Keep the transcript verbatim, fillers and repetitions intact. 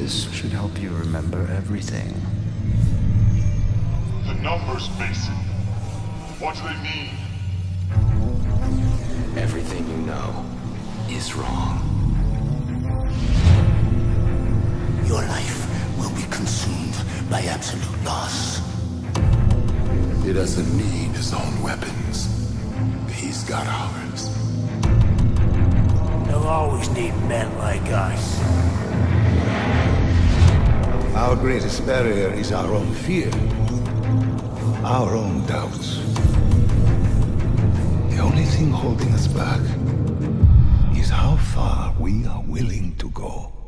This should help you remember everything. The numbers, Mason. What do they mean? Everything you know is wrong. Your life will be consumed by absolute loss. He doesn't need his own weapons. He's got ours. They'll always need men like us. Our greatest barrier is our own fear. Our own doubts. The only thing holding us back is how far we are willing to go.